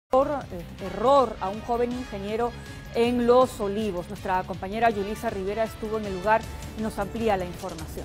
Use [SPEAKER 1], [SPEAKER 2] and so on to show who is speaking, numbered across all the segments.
[SPEAKER 1] Por error a un joven ingeniero en Los Olivos. Nuestra compañera Yulisa Rivera estuvo en el lugar y nos amplía la información.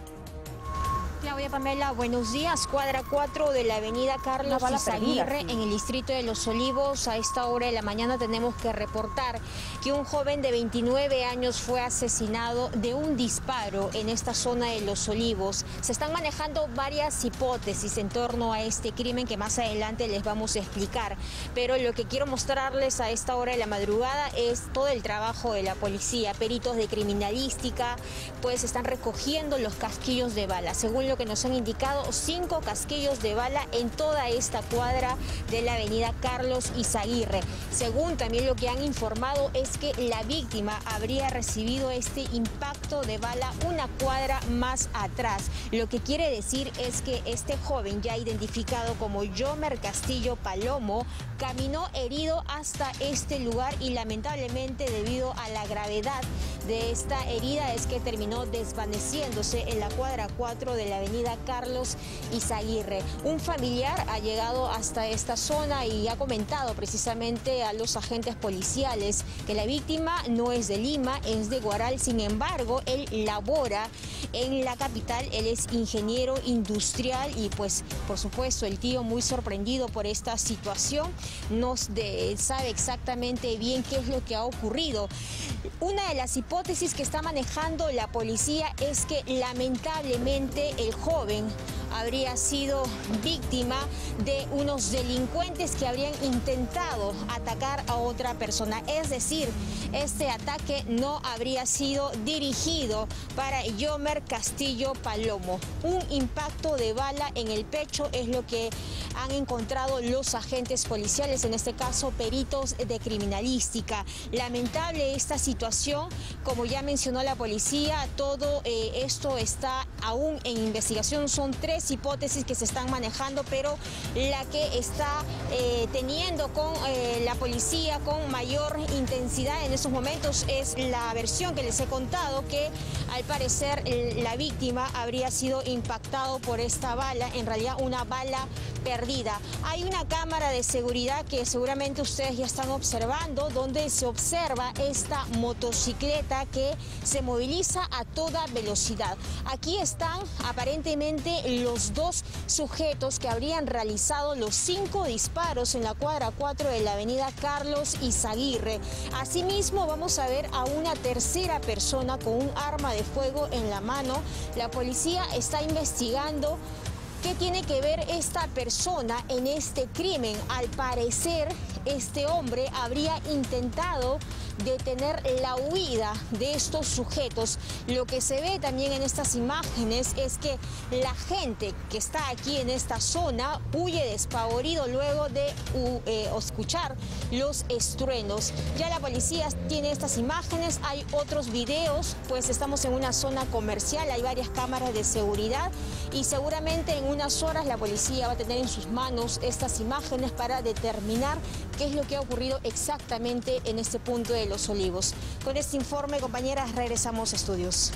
[SPEAKER 2] Claudia Pamela, buenos días. Cuadra 4 de la avenida Carlos Izaguirre, en el distrito de Los Olivos. A esta hora de la mañana tenemos que reportar que un joven de 29 años fue asesinado de un disparo en esta zona de Los Olivos. Se están manejando varias hipótesis en torno a este crimen que más adelante les vamos a explicar. Pero lo que quiero mostrarles a esta hora de la madrugada es todo el trabajo de la policía. Peritos de criminalística pues están recogiendo los casquillos de bala. Según lo que nos han indicado, 5 casquillos de bala en toda esta cuadra de la avenida Carlos Izaguirre. Según también lo que han informado es que la víctima habría recibido este impacto de bala una cuadra más atrás. Lo que quiere decir es que este joven, ya identificado como Yomer Castillo Palomo, caminó herido hasta este lugar y lamentablemente debido a la gravedad de esta herida es que terminó desvaneciéndose en la cuadra 4 de la avenida Carlos Izaguirre. Un familiar ha llegado hasta esta zona y ha comentado precisamente a los agentes policiales que la víctima no es de Lima, es de Huaral. Sin embargo, él labora en la capital, él es ingeniero industrial y pues por supuesto el tío muy sorprendido por esta situación, no sabe exactamente bien qué es lo que ha ocurrido. Una de las hipótesis que está manejando la policía es que lamentablemente el joven habría sido víctima de unos delincuentes que habrían intentado atacar a otra persona. Es decir, este ataque no habría sido dirigido para Yomer Castillo Palomo. Un impacto de bala en el pecho es lo que han encontrado los agentes policiales, en este caso peritos de criminalística. Lamentable esta situación, como ya mencionó la policía, todo esto está aún en investigación. Son 3 hipótesis que se están manejando, pero la que está teniendo con la policía con mayor intensidad en estos momentos es la versión que les he contado, que al parecer la víctima habría sido impactado por esta bala, en realidad una bala perdida. Hay una cámara de seguridad que seguramente ustedes ya están observando, donde se observa esta motocicleta que se moviliza a toda velocidad. Aquí están aparentemente los 2 sujetos que habrían realizado los 5 disparos en la cuadra 4 de la avenida Carlos Izaguirre. Asimismo, vamos a ver a una tercera persona con un arma de fuego en la mano. La policía está investigando ¿qué tiene que ver esta persona en este crimen? Al parecer, este hombre habría intentado detener la huida de estos sujetos. Lo que se ve también en estas imágenes es que la gente que está aquí en esta zona huye despavorido luego de escuchar los estruendos. Ya la policía tiene estas imágenes, hay otros videos, pues estamos en una zona comercial, hay varias cámaras de seguridad y seguramente en unas horas la policía va a tener en sus manos estas imágenes para determinar qué es lo que ha ocurrido exactamente en este punto de Los Olivos. Con este informe, compañeras, regresamos a estudios.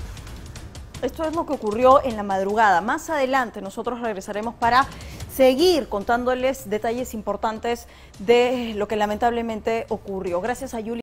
[SPEAKER 1] Esto es lo que ocurrió en la madrugada. Más adelante nosotros regresaremos para seguir contándoles detalles importantes de lo que lamentablemente ocurrió. Gracias a Yuli.